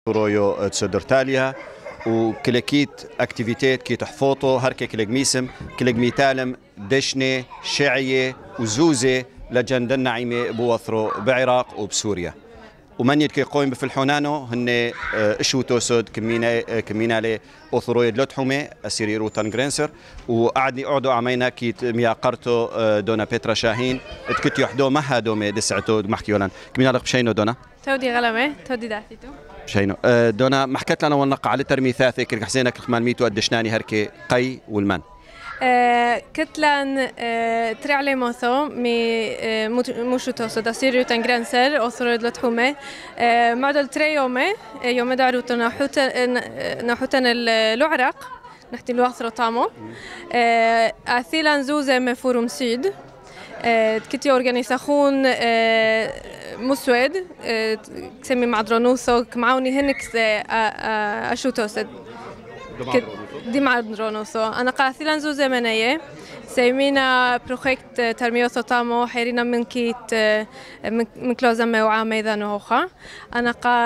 رويو تسدرتاليا وكليكيت اكتيفيتيت كي تحفوطو هركي كليك ميسم كليك ميتالم دشني شعيه وزوزه لجند النعيمه بوثرو بعراق وبسوريا ومن يدكي قويم بفلحونانو هن اشو توسود كمينالي اوثروي دلوتحومي اسيري روتان جرينسر وقعدني اعدو عمينا كيت ميا قرتو دونا بيترا شاهين تكت يحدو مها دومي دسعتو محكيولان كمينالي بشينو دونا تودي غلمه تودي دعتيتو شينو دونا ما حكت لنا ونقع على ترمي ثاثي كرك حسينك خمان ميتو قدشناني هركي قي والمان كتلان ترعلي موثو مي موشو توسو داسيريو تنجرانسر أثرد لتحومه معدل تري يوم دعروتو نحوتن العراق نحتي الواثرو طامو أثيلان زوزة مفوروم سيد كتي أورجانيزاخون مسود كسمي معدرونوثو كمعوني هنكس أشوتوسد دي معدرونوثو أنا قاثيلان زو زمنية سيمينا بروجكت ترميوثو طامو حيرينا من كيت من كلوزا موعامة إذا نوخا أنا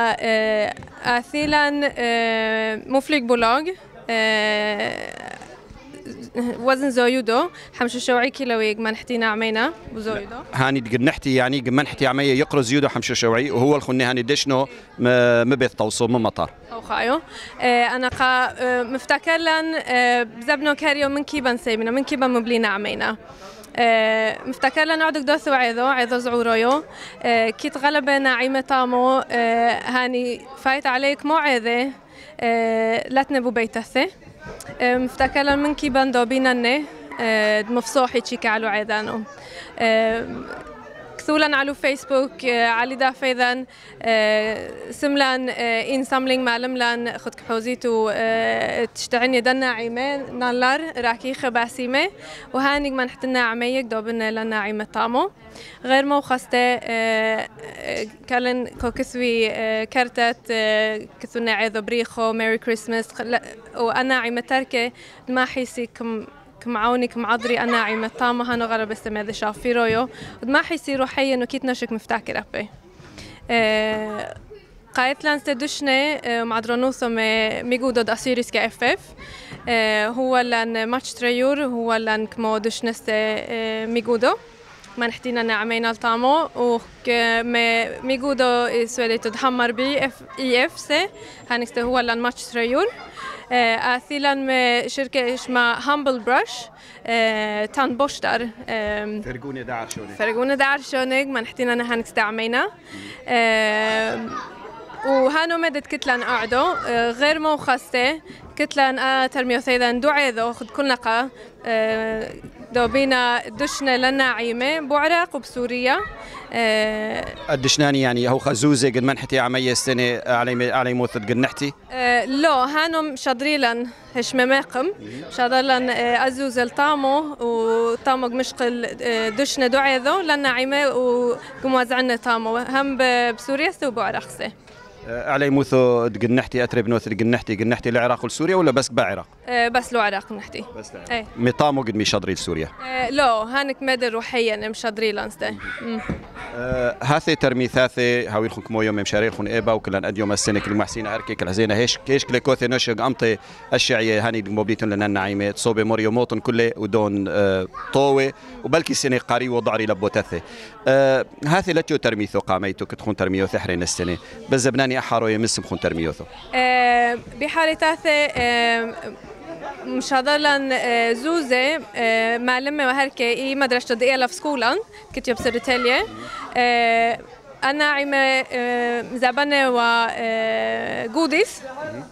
قاثيلان مفلق بولاغ وزن زويدو حمش شوعي كيلويق منحتينا عمينا بزويدو هاني نحتي يعني منحتي عمية يقرز يودو حمش شوعي وهو الخني هاني دشنو مبيت توصل من مطار أو خايو أنا مفتكر لان بزبنو كاريو من كيبان سيبنا من كيبان مبلينا عمينا مفتكر لان عودك دوثو عيذو زعورويو كيت غلبة ناعمة طامو هاني فايت عليك موعظة لا تنبو بيتثي مفتكرا من كيبان دوبيناني مفصوحي تشيكا على عيدانو كثولا على فيسبوك على دافيذان سملان إن ساملينج معلملان خد كحوزيتو تشتعني دنا عيمين نالار راكي خباسيمة وهاني من حتنا عميك دوبنا لنا عيمة طامو غير مو خسته كالن كوكسوي كرتت كثونا عيذو بريخو ميري كريسمس وأنا عيمة تركة ما حيسي كمعوني كمعضري أنا عيمة طامة هانو غرب استماذ شافي رويو وما حيسي روحيا إنه كيت نشك مفتاكر أبي قايت لان استدشنا معدرونوثو ميجودو داسيريس كأفف هو لان ماتش تريور هو لان كمو دشنست ميجودو ما نحتينا نعمينا الطامو وميجودو سوالي تدحمر بي اف سي هانكست هو لان ماتش تريور أثيلا شركة اسمها هامبل براش تان بوشتر فرقوني دعر شونيق ما نحتينا نحن نستعمينا وهانو مدت كتلان قعدو غير مو خاصة كتلان ترميو ثيدان دعيذو خد كل نقا دوبينا دشنا لنا عيمة بعراق وبسوريا الدشناني يعني هو خزوزة قد منحتي عمية السنة علي موثد قد نحتي لا هانم شادريلان هش مماقم شادرلان أزوز الطامو وطامو مشقل دشنا دعيذو لنا عيمة وموزعنا طامو هم بسوريا وبعراق سي علي موثو قنحتي أتري بنوث قنحتي العراق والسوريا ولا بس بعراق؟ بس العراق نحتي بس العراق مطامو قد مشادري لسوريا؟ لا هانك مدر روحيا مشادري لانستي هاثي ترمي ثاثي هاويلخن كمو يوم مشاريخن إيبا وكلان أديوم السنة كل محسين هركي كل هزينا هيش كيش كليكوثي نشق أمطي الشعية هاني موبليتون لنا النعيمة تصوبي موريو موطن كله ودون طوي وبلكي سنة قاري وضعري لبوتثي هاثي لتيو ترميثو قاميتو كتخون ترميو ثحرين السنة بس زبناني أحارو يمسم خون ترميوثو بحالة ثاثي مشادلان زوزة معلمة وهركي مدرسة دقيقة في سكولان كتير بسرتالية أنا عيمة زبانة وجوديس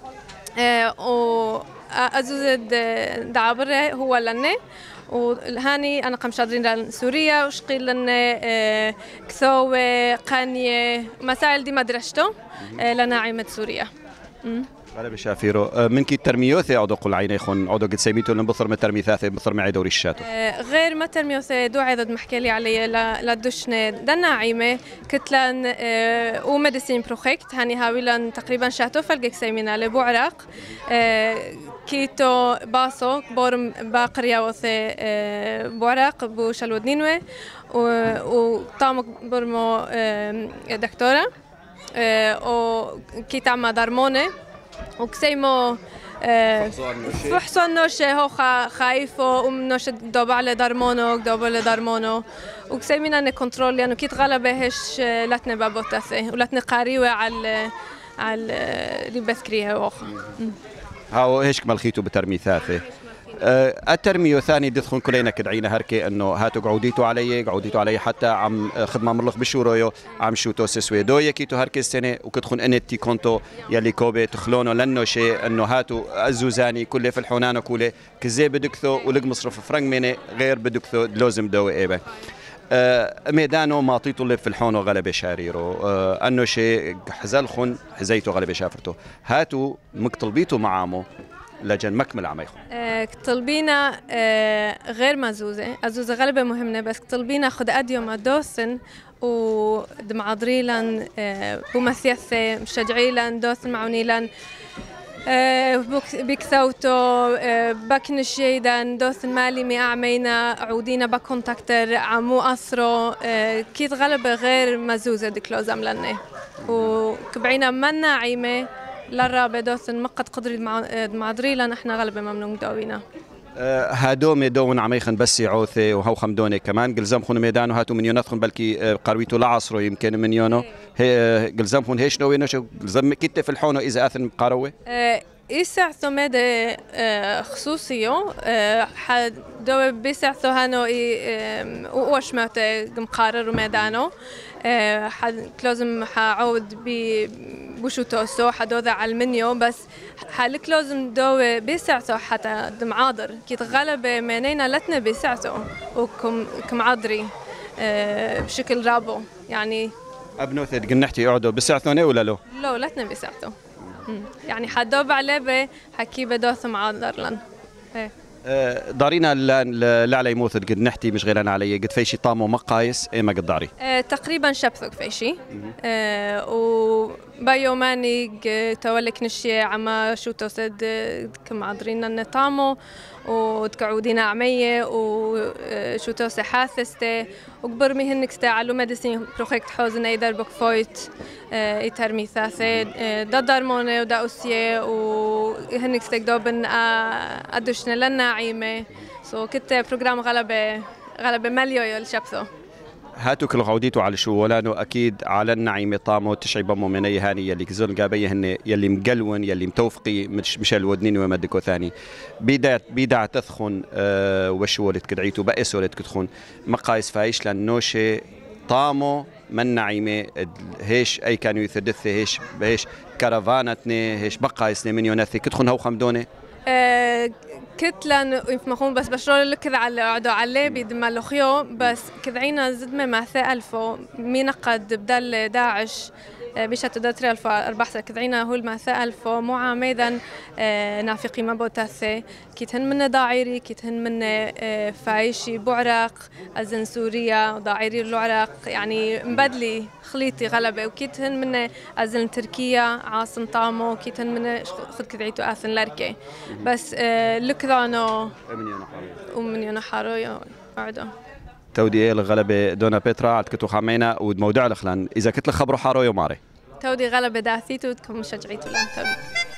وأزوز دعابرة هو لنا وهاني أنا قم شادرين لسوريا وشقيل لنا كثوة قانية مسائل دي مدرسته لنا عيمة سوريا غالب شافيرو من كي ترميوثي عودو قل عيني خون عودو قد سيميتو لنبصر ما ترمي ثاثي بصر معي دوري الشاتو غير ما ترميوثي دو عدد محكي لي علي لدشنا دنا عيمة كتلان وميديسين بروجكت هاني هاويلان تقريبا شاتو فلقك سيمينا لبعراق كيتو باسو بورم باقريا وثي بعراق بوشالود نينوي وطامك برمو دكتورة وكي تعمى درمونة وكسيمو فحصان نوشة هو خايفه ومنوشة دوبع لدرمونو وكسيمينا نكنترول يعني كي تغلبه هش لاتنا بابوتاثي ولاتنا قاريوة على ريبث كريها وخا هاو هيش ملخيتو بترمي ثاثي الترمية ثاني دخلون كلنا كدعينا هركي انه هاتو قعوديتو علي حتى عم خدمة مرلخ بشورويو عم شوتو سسويدو يكيتو هركي السنة وكدخون انتي كونتو يلي كوبي تخلونو لانه شيء انه هاتو الزوزاني كله في الحونانو كله كزي بدكثو ولق مصرف فرنك مني غير بدكثو لازم دوي ايبه ميدانو ما طيتو اللي في الحونو غلبة شاريرو انه شيء حزلخن حزيتو غلبة شافرتو هاتو مكطلبيتو معامو لجن مكمل عميخو طلبينا غير مزوزة أزوزة غلبة مهمة بس طلبينا خد أديو ما دوسن ودمعضريلن بومثيثة مشجعيلن دوسن معونيلن بكثوتو بكنشيدن دوسن مالي مي أعمينا عودينا بكونتاكتر عمو أسرو كيت غلبة غير مزوزة دكلوزم لنه وكبعينا منا عيمة للرابع دوسن مقد قدري المعدري لان احنا غالبا ممنوع داوينا هادو ميدون عميخن بس يعوثي وهو خمدوني كمان قلزم خون ميدانو هاتو من يونثخن بلكي قرويتو لعصرو يمكن من يونو قلزم خون هيش نوينو شو قلزم كيت في الحونو اذا اثن قروي إسعثو ماذا خصوصيو دو بيسعثو هانو وش ماته مقارر وميدانو لازم حعود بوشوتوسو حدوذا على المنيو بس حالك لازم دو بيسعثو حتى دمعاضر كي تغلب منينا لتنا بيسعثو وكمعاضري بشكل رابو يعني ابنوث قنحتي يقعدوا بيسعثوني ولا لو؟ لا لتنا بيسعثو يعني حدوب عليه حكي بدوث معاضر لن دارينا لا علي موثد قد نحتي مش غيرنا علي قد فيشي طامو مقايس ايه ما قد داري تقريبا شبثك فيشي وبيوماني تولك نشي عما شو توسد كم عذرينا نطامو وتقعودينا عمية وشو توسي حاثستي وكبر مهنك استعلو مدسين بروجكت حوزن ايدر بكفويت يترمي ثاثي دا دارموني ودا أسيه وهنك استقدوبن أدوشنا لنا عيمة كنت برنامج غلبة مليو الشبثو هاتو كل غوديتو على شو ولانو اكيد على النعيمه طامو تشعي بمو من هاني يلي كزون قابيه هن يلي مقلون يلي متوفقي مش الودنين ومدكو ثاني بيدع تثخن وشو ولد كدعيتو بأس ولد كتخون مقايس فايش لانوشي طامو من نعيمه هيش اي كانوا يثدث هيش كرفانتني هيش بقايسني من يونثي كتخون هو خمدوني كتلان يفمخون بس بشرول كذا على قعدوا عليه بيدملو خيو بس كذعينا زدمة مع ألفو مين قد بدل داعش بيشتو داتري ألفو أربعة كذعينا هو المع ألفو مو عاميدا نافقي ما بوتاثي كيتهن من داعيري كيتهن من فايشي بعراق أزن سوريا وداعيري العراق يعني مبدلي خليتي غلبة وكيتهن من أزن تركيا عاصم طامو كيتهن من خد كذعيتو آثن لاركي بس لكذانو ومن ينحارو قعدوا تودي الغلبة دونا بيترا عد كتو خامينا وموضوع الخلان إذا كنت لخبروا حارو يوماري تودي غلبة داثيتو تكون مشجعيتو لان تودي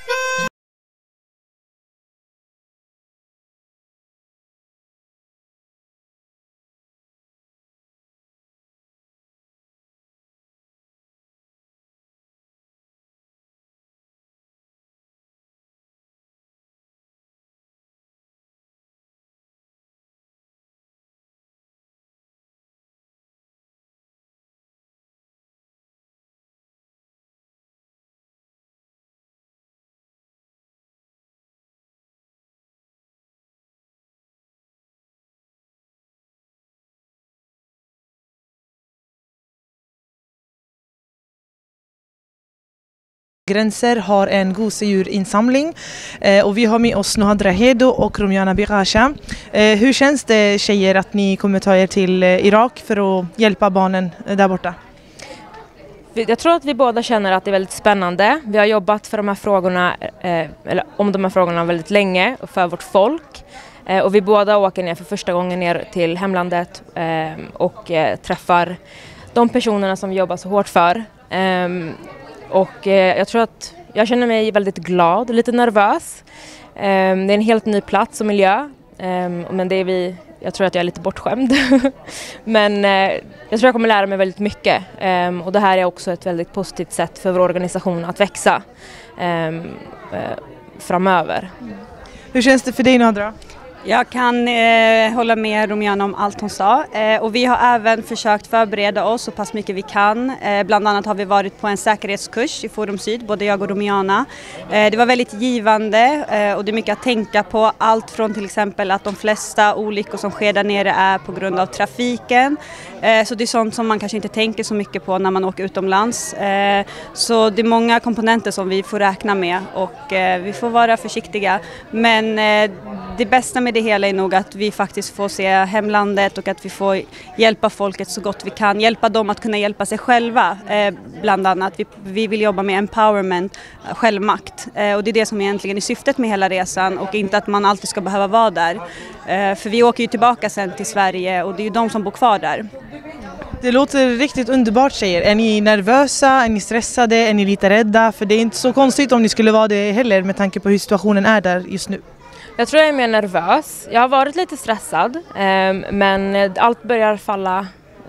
Gränser har en gosedjurinsamling och vi har med oss Nohadra Hedo och Rumjana Birasha. Hur känns det tjejer att ni kommer ta er till Irak för att hjälpa barnen där borta? Jag tror att vi båda känner att det är väldigt spännande. Vi har jobbat för de här frågorna, eller om de här frågorna väldigt länge och för vårt folk. Och vi båda åker ner för första gången ner till hemlandet och träffar de personerna som vi jobbar så hårt för. Och jag tror att jag känner mig väldigt glad, lite nervös. Det är en helt ny plats och miljö. Men det är jag tror att jag är lite bortskämd. Men jag tror jag kommer lära mig väldigt mycket. Och det här är också ett väldigt positivt sätt för vår organisation att växa framöver. Hur känns det för dig, Nadra? Jag kan hålla med Romiana om allt hon sa. Och vi har även försökt förbereda oss så pass mycket vi kan. Bland annat har vi varit på en säkerhetskurs i Forum Syd, både jag och Romiana. Det var väldigt givande och det är mycket att tänka på. Allt från till exempel att de flesta olyckor som sker där nere är på grund av trafiken. Så det är sånt som man kanske inte tänker så mycket på när man åker utomlands. Så det är många komponenter som vi får räkna med och vi får vara försiktiga. Men det bästa med det hela är nog att vi faktiskt får se hemlandet och att vi får hjälpa folket så gott vi kan. Hjälpa dem att kunna hjälpa sig själva bland annat. Vi vill jobba med empowerment, självmakt. Och det är det som egentligen är syftet med hela resan och inte att man alltid ska behöva vara där. För vi åker ju tillbaka sen till Sverige och det är ju de som bor kvar där. Det låter riktigt underbart, tjejer. Är ni nervösa? Är ni stressade? Är ni lite rädda? För det är inte så konstigt om ni skulle vara det heller med tanke på hur situationen är där just nu. Jag tror jag är mer nervös. Jag har varit lite stressad, men allt börjar falla.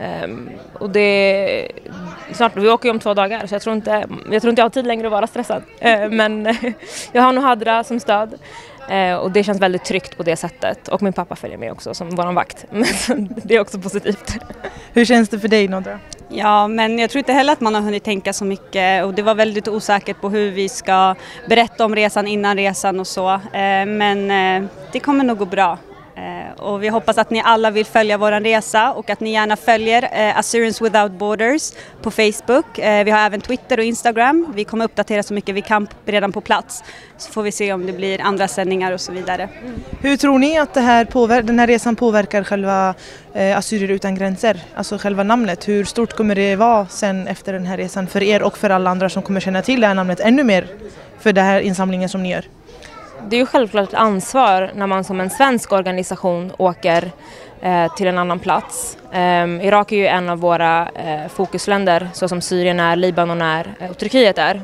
Och det snart, vi åker ju om 2 dagar så jag tror inte jag har tid längre att vara stressad. Men jag har nog Hadra som stöd. Och det känns väldigt tryggt på det sättet. Och min pappa följer med också som våran vakt. Det är också positivt. Hur känns det för dig, Nadra? Ja, men jag tror inte heller att man har hunnit tänka så mycket och det var väldigt osäkert på hur vi ska berätta om resan innan resan och så. Men det kommer nog gå bra. Och vi hoppas att ni alla vill följa vår resa och att ni gärna följer Assyrians Without Borders på Facebook. Vi har även Twitter och Instagram. Vi kommer uppdatera så mycket vi kan redan på plats. Så får vi se om det blir andra sändningar och så vidare. Hur tror ni att den här resan påverkar själva Assyrier utan gränser? Alltså själva namnet. Hur stort kommer det vara sen efter den här resan för er och för alla andra som kommer känna till det här namnet ännu mer för den här insamlingen som ni gör? Det är ju självklart ett ansvar när man som en svensk organisation åker till en annan plats. Irak är ju en av våra fokusländer så som Syrien är, Libanon är och Turkiet är.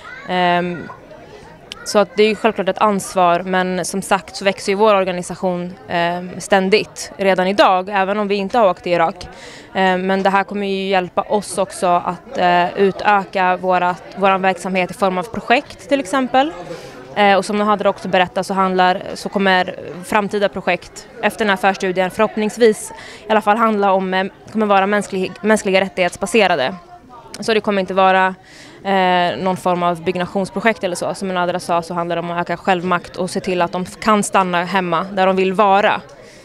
Så att det är ju självklart ett ansvar, men som sagt så växer ju vår organisation ständigt redan idag, även om vi inte har åkt till Irak. Men det här kommer ju hjälpa oss också att utöka vår verksamhet i form av projekt till exempel. Och som Nadra också berättat så kommer framtida projekt efter den här förstudien förhoppningsvis i alla fall kommer vara mänskliga rättighetsbaserade. Så det kommer inte vara någon form av byggnationsprojekt eller så. Som Nadra sa så handlar det om att öka självmakt och se till att de kan stanna hemma där de vill vara.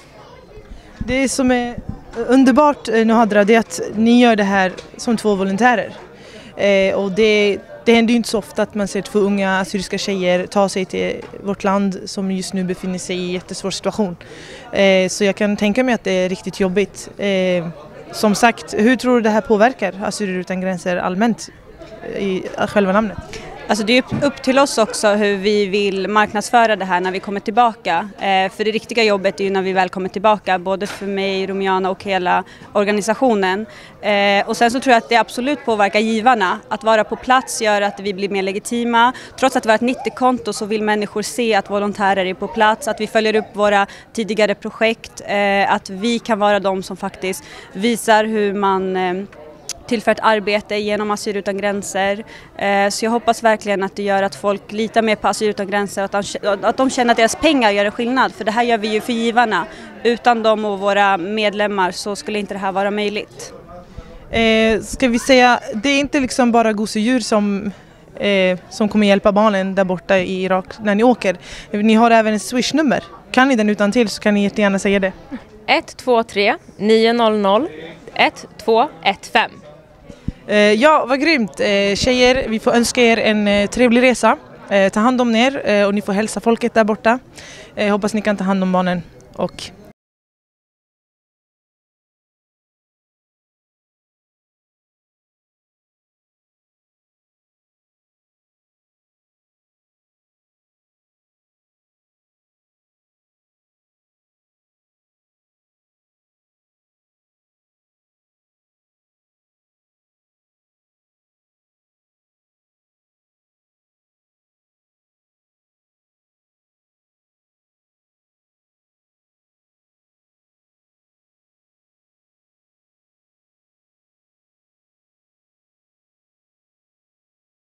Det som är underbart, Nadra, det är att ni gör det här som 2 volontärer. Och det händer ju inte så ofta att man ser 2 unga assyriska tjejer ta sig till vårt land som just nu befinner sig i en jättesvår situation. Så jag kan tänka mig att det är riktigt jobbigt. Som sagt, hur tror du det här påverkar Assyrier utan gränser allmänt i själva namnet? Alltså det är upp till oss också hur vi vill marknadsföra det här när vi kommer tillbaka. För det riktiga jobbet är ju när vi väl kommer tillbaka, både för mig, Romiana och hela organisationen. Och sen så tror jag att det absolut påverkar givarna. Att vara på plats gör att vi blir mer legitima. Trots att vi har ett 90-konto så vill människor se att volontärer är på plats, att vi följer upp våra tidigare projekt, att vi kan vara de som faktiskt visar hur man tillför ett arbete genom Assyrier utan gränser. Så jag hoppas verkligen att det gör att folk litar mer på Assyrier utan gränser och att de känner att deras pengar gör en skillnad. För det här gör vi ju för givarna. Utan dem och våra medlemmar så skulle inte det här vara möjligt. Ska vi säga, det är inte liksom bara gosedjur som kommer hjälpa barnen där borta i Irak när ni åker. Ni har även ett Swish-nummer. Kan ni den utan till så kan ni jättegärna säga det. 123 900 1215. Ja, vad grymt. Tjejer, vi får önska er en trevlig resa. Ta hand om er och ni får hälsa folket där borta. Hoppas ni kan ta hand om barnen och